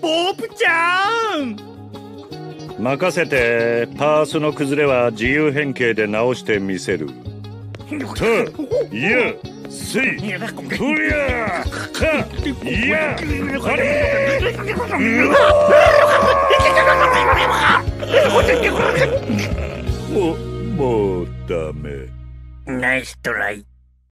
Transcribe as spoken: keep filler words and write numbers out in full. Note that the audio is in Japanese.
ポープちゃん。 任せて。パースの崩れは自由変形で直してみせる。と、いや、せい、とりゃ、か、いや、かれ。もう、もうダメ。 ナイストライ。